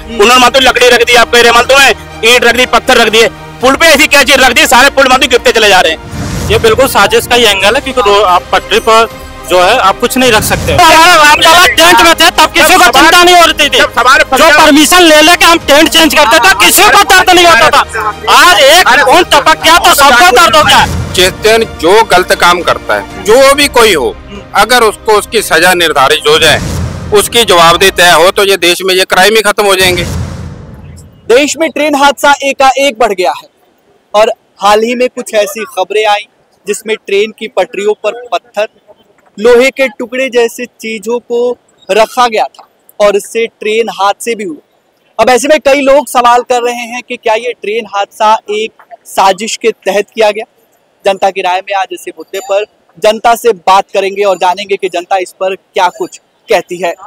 उन्होंने मात्र लकड़ी रख दी, आप कह रहे मालूम है ईंट रख दी, पत्थर रख दिए, पुल पे ऐसी क्या चीज रख दी, सारे पुल मात्र गिरते चले जा रहे हैं। ये बिल्कुल साजिश का ही एंगल है, क्योंकि आप पटरी पर जो है आप कुछ नहीं रख सकते। रामलला टेंट में थे तब किसी को चिंता नहीं हो रही थी, जो परमिशन ले लेके हम टेंट चेंज करते थे किसी को दर्द नहीं होता था। आज एक कौन टपक गया तो सबको दर्द हो गया। जिस दिन जो गलत काम करता है, जो भी कोई हो, अगर उसको उसकी सजा निर्धारित हो जाए, उसकी जवाबदेही तय हो, तो ये देश में ये क्राइम ही खत्म हो जाएंगे। देश में ट्रेन हादसा एकाएक बढ़ गया है और हाल ही में कुछ ऐसी खबरें आई जिसमें ट्रेन की पटरियों पर पत्थर, लोहे के टुकड़े जैसे चीजों को रखा गया था और इससे ट्रेन हादसे भी हुए। अब ऐसे में कई लोग सवाल कर रहे हैं कि क्या ये ट्रेन हादसा एक साजिश के तहत किया गया। जनता की राय में आज इसी मुद्दे पर जनता से बात करेंगे और जानेंगे कि जनता इस पर क्या कुछ कहती है।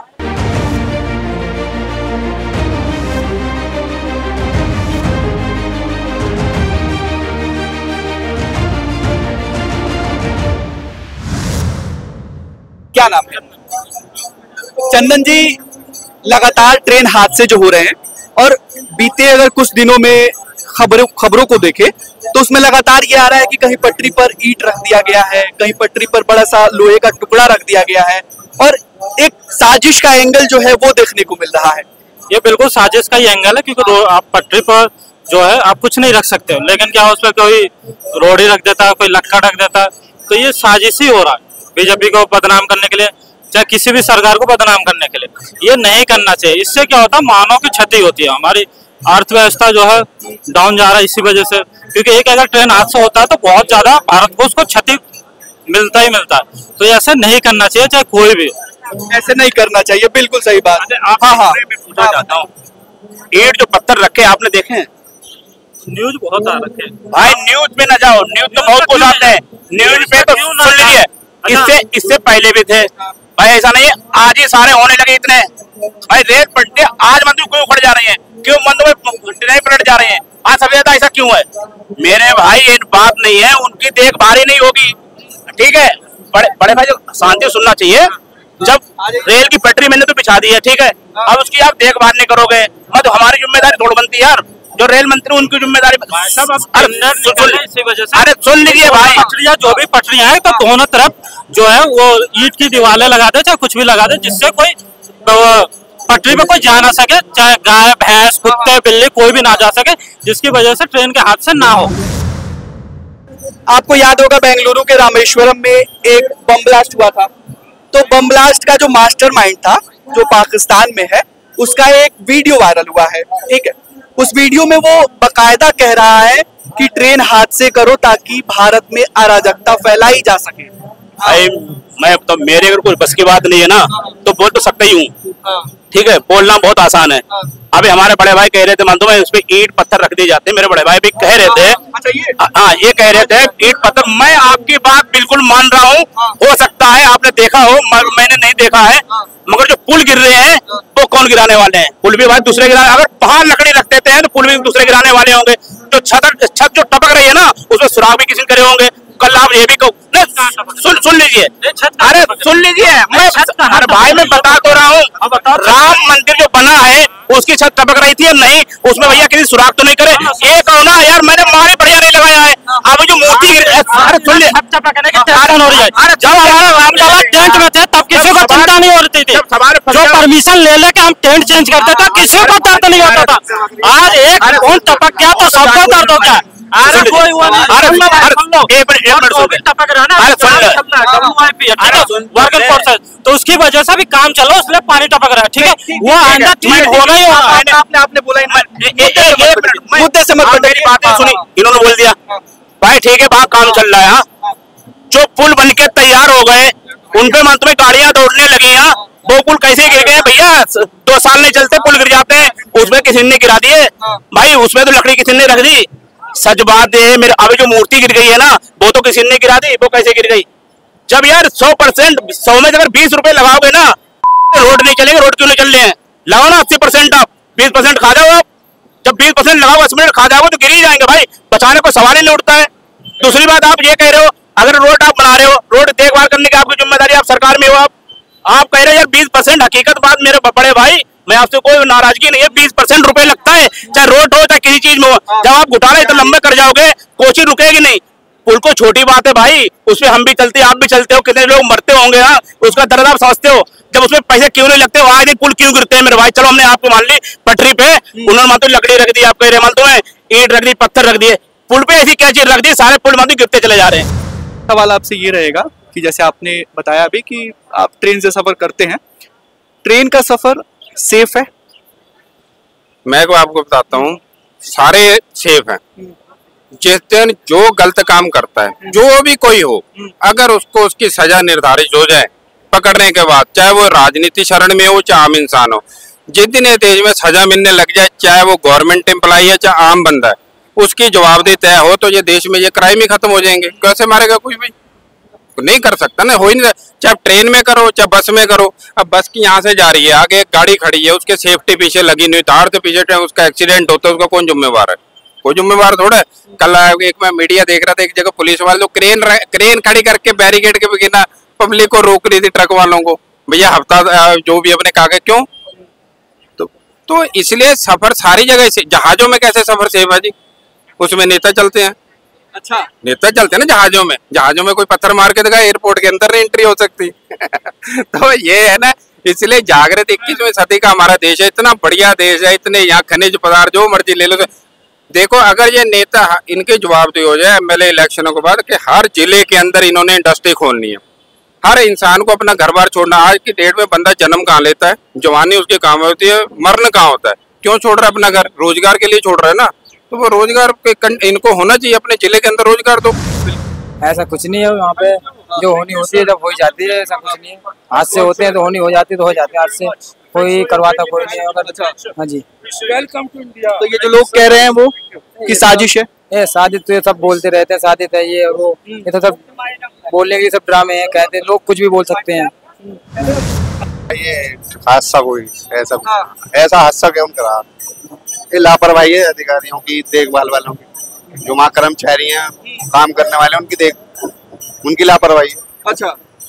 क्या नाम है? चंदन जी, लगातार ट्रेन हादसे जो हो रहे हैं और बीते अगर कुछ दिनों में खबरों को देखें तो उसमें लगातार ये आ रहा है कि कहीं पटरी पर ईंट रख दिया गया है, कहीं पटरी पर बड़ा सा लोहे का टुकड़ा रख दिया गया है और एक साजिश का एंगल जो है वो देखने को मिल रहा है। ये बिल्कुल साजिश का ही एंगल है, क्योंकि आप पटरी पर जो है आप कुछ नहीं रख सकते, लेकिन क्या उस पर कोई रोड़ी रख देता है, कोई लक्का रख देता है, तो ये साजिश ही हो रहा है बीजेपी को बदनाम करने के लिए, चाहे किसी भी सरकार को बदनाम करने के लिए। ये नहीं करना चाहिए। इससे क्या होता है, मानव की क्षति होती है, हमारी अर्थव्यवस्था जो है डाउन जा रहा है इसी वजह से, क्योंकि एक अगर ट्रेन हादसा होता है तो बहुत ज्यादा भारत को उसको क्षति मिलता ही मिलता है। तो ऐसा नहीं करना चाहिए, चाहे कोई भी, ऐसे नहीं करना चाहिए। बिल्कुल सही बात। हाँ, पूछना चाहता हूँ, ईंट जो पत्थर रखे आपने देखे हैं? न्यूज बहुत आ रखे हैं भाई, न्यूज में न जाओ, न्यूज तो बहुत कुछ आते हैं, न्यूज पे तो सुन लीजिए। इससे पहले भी थे भाई, ऐसा नहीं आज ही सारे होने लगे इतने। भाई रेल पटरी आज मंदिर क्यों उखड़ जा रही है, क्यों मंदिर में ट्रेन पलट जा रही है, आज सबसे ज्यादा ऐसा क्यों है? मेरे भाई ये बात नहीं है, उनकी देखभाल ही नहीं होगी, ठीक है? बड़े भाई शांति सुनना चाहिए। जब रेल की पटरी मैंने तो बिछा दी है, ठीक है, अब उसकी आप देखभाल नहीं करोगे, मतलब हमारी जिम्मेदारी थोड़ी बनती है यार, जो रेल मंत्री उनकी जिम्मेदारी। अरे सुन लीजिए भाई, पटरियां जो भी पटरियां हैं तो दोनों तरफ जो है वो ईंट की दीवारें लगा दे, चाहे कुछ भी लगा दे, जिससे कोई पटरी पे कोई जा ना सके, चाहे गाय भैंस कुत्ते बिल्ली कोई भी ना जा सके, जिसकी वजह से ट्रेन के हादसे ना हो। आपको याद होगा बेंगलुरु के रामेश्वरम में एक बम ब्लास्ट हुआ था, तो बम ब्लास्ट का जो मास्टरमाइंड था जो पाकिस्तान में है, उसका एक वीडियो वायरल हुआ है, ठीक है? उस वीडियो में वो बकायदा कह रहा है कि ट्रेन हादसे करो ताकि भारत में अराजकता फैलाई जा सके। भाई मैं तो मेरे अगर कोई बस की बात नहीं है ना तो बोल तो सकता ही हूँ, ठीक है? बोलना बहुत आसान है। अभी हमारे बड़े भाई कह रहे थे, मानता हूँ, उस पे ईंट पत्थर रख दिए जाते हैं, मेरे बड़े भाई भी कह रहे थे, हाँ ये कह रहे थे ईंट पत्थर। मैं आपकी बात बिल्कुल मान रहा हूँ, हो सकता है आपने देखा हो, मैंने नहीं देखा है, मगर जो पुल गिर रहे हैं वो कौन गिराने वाले हैं? पुल भी भाई दूसरे गिराने, अगर वहां लकड़ी रख देते हैं तो पुल भी दूसरे गिराने वाले होंगे। जो छत जो टपक रही है ना, उसमें सुराग भी किसी करे होंगे। कल आप ये भी कहो, सुन लीजिए, अरे सुन लीजिए, अरे भाई मैं बता तो रहा हूँ, राम मंदिर जो बना है उसकी छत टपक रही थी या नहीं, उसमें भैया किसी सुराग तो नहीं करे? ये कहो ना यार, मैंने मारे बढ़िया नहीं लगाया है। अब जो मूर्ति, अरे सुन लीजिए, अरे जब हमारा रामलला टेंट में थे तब किसी को चिंता नहीं हो रही थी, जो परमिशन ले लेके हम टेंट चेंज करते थे किसी को दर्द नहीं होता था। आज एक कौन टपक गया तो सबको दर्द हो गया। अरे कोई हुआ नहीं, तो उसकी वजह से भी काम चलो, इसलिए पानी टपक रहा है, ठीक है? वो आइंदा ठीक होना ही होगा। आपने बोला मुद्दे से मत, मेरी बातें सुनी, इन्होंने बोल दिया भाई ठीक है, वहाँ काम चल रहा है। जो पुल बनके तैयार हो गए उनपे मन तुम्हें गाड़ियां दौड़ने लगी हैं, वो पुल कैसे गिर गए भैया? 2 साल नहीं चलते पुल गिर जाते हैं, उसमें किसी ने गिरा दिए भाई, उसमें तो लकड़ी किसी ने रख दी। सच बात है, मेरे अभी जो मूर्ति गिर गई है ना, वो तो किसी ने गिरा दी, वो कैसे गिर गई? जब यार 100% 100 में अगर 20 रुपए लगाओगे ना, रोड नहीं चलेंगे। रोड क्यों नहीं चल रहे हैं? लगाओ ना 80%, आप 20% खा जाओ। आप जब 20% लगाओ 80% खा जाओगे तो गिर ही जाएंगे भाई, बचाने को सवाल ही नहीं उठता है। दूसरी बात, आप ये कह रहे हो अगर रोड आप बना रहे हो, रोड देखभाल करने की आपकी जिम्मेदारी, आप सरकार में हो, आप कह रहे हो यार 20%, हकीकत बात मेरे बड़े भाई मैं आपसे कोई नाराजगी नहीं है। 20% रुपए लगता है, चाहे रोड हो चाहे किसी चीज में हो। जब आप घोटाला इतना लंबे कर जाओगे, कोशिश रुकेगी नहीं। पुल को छोटी बात है भाई, उसमें हम भी चलते, आप भी चलते हो, कितने लोग मरते होंगे, हाँ, उसका दर्द आप समझते हो। जब उसमें पैसे क्यों नहीं लगते, आज नहीं पुल क्यों गिरते हैं मेरे भाई। चलो हमने आपको मान ली पटरी पे, उन्होंने मान तो लकड़ी रख दी, आपको रेमल तो है, ईंट रख दी, पत्थर रख दिए, पुल पे ऐसी क्या चीज रख दी, सारे पुल मान गिरते चले जा रहे हैं। सवाल आपसे ये रहेगा कि जैसे आपने बताया अभी कि आप ट्रेन से सफर करते हैं, ट्रेन का सफर सेफ है? मैं को आपको बताता हूँ, सारे सेफ हैं। जिस दिन जो गलत काम करता है, जो भी कोई हो, अगर उसको उसकी सजा निर्धारित हो जाए पकड़ने के बाद, चाहे वो राजनीति शरण में हो चाहे आम इंसान हो, जिस दिन ये देश में सजा मिलने लग जाए, चाहे वो गवर्नमेंट एम्प्लॉय है चाहे आम बंदा है, उसकी जवाबदेही तय हो, तो ये देश में ये क्राइम ही खत्म हो जाएंगे। कैसे मारेगा कोई भी? नहीं कर सकता ना, हो ही नहीं। चाहे ट्रेन में करो चाहे बस में करो। अब बस की यहाँ से जा रही है, आगे एक गाड़ी खड़ी है, उसके सेफ्टी पीछे लगी नहीं, धार से पीछे उसका एक्सीडेंट होता है, उसका कौन जिम्मेवार है? कोई जिम्मेवार थोड़ा है। कल एक मैं मीडिया देख रहा था, एक जगह पुलिस वाले लोग क्रेन खड़ी करके बैरिकेड के बिना पब्लिक को रोक रही थी, ट्रक वालों को, भैया हफ्ता जो भी अपने कागज क्यों। तो इसलिए सफर सारी जगह से, जहाजों में कैसे सफर सेफ है जी? उसमें नेता चलते हैं। अच्छा, नेता चलते हैं ना जहाजों में कोई पत्थर मार के देगा, एयरपोर्ट के अंदर नहीं एंट्री हो सकती। तो ये है ना, इसलिए जागृत 21वीं सदी का हमारा देश है, इतना बढ़िया देश है, इतने यहाँ खनिज पदार्थ जो मर्जी ले लो। देखो, अगर ये नेता इनके जवाबदेही हो जाए एमएलए इलेक्शनों के बाद कि हर जिले के अंदर इन्होंने इंडस्ट्री खोलनी है, हर इंसान को अपना घर बार छोड़ना। आज की डेट में बंदा जन्म कहाँ लेता है, जवानी उसकी कहाँ होती है, मरण कहाँ होता है, क्यों छोड़ रहा है अपना घर? रोजगार के लिए छोड़ रहा है ना। तो वो रोजगार इनको होना चाहिए, अपने जिले के अंदर रोजगार दो। ऐसा कुछ नहीं है वहाँ पे, जो होनी होती है जब हो जाती है, ऐसा कुछ नहीं है। हाथ से होते हैं तो होनी हो जाती है तो हो जाते हैं, हाथ से कोई करवाता कोई नहीं। अगर हाँ जी, वेलकम टू इंडिया। तो ये जो लोग कह रहे हैं वो कि साजिश है, ये साजिश तो ये सब बोलते रहते हैं, साजिश है ये वो, ये तो सब बोलने के लिए सब ड्रामे हैं, कहते हैं लोग, कुछ भी बोल सकते हैं। ये हादसा कोई ऐसा हादसा क्यों करा? ये लापरवाही है अधिकारियों की, देखभाल वालों की, जो वहाँ कर्मचारी हैं, काम करने वाले उनकी लापरवाही। अच्छा,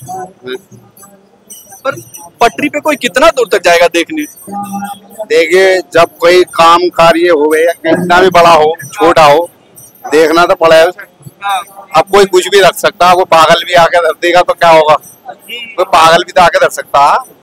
पर पटरी पे कोई कितना दूर तक जाएगा देखने? देखिए, जब कोई काम कार्य हो या कितना भी बड़ा हो छोटा हो, देखना तो पड़ेगा उसे। अब कोई कुछ भी रख सकता है, वो पागल भी आके धर देगा तो क्या होगा? कोई पागल भी तो आके धर सकता है।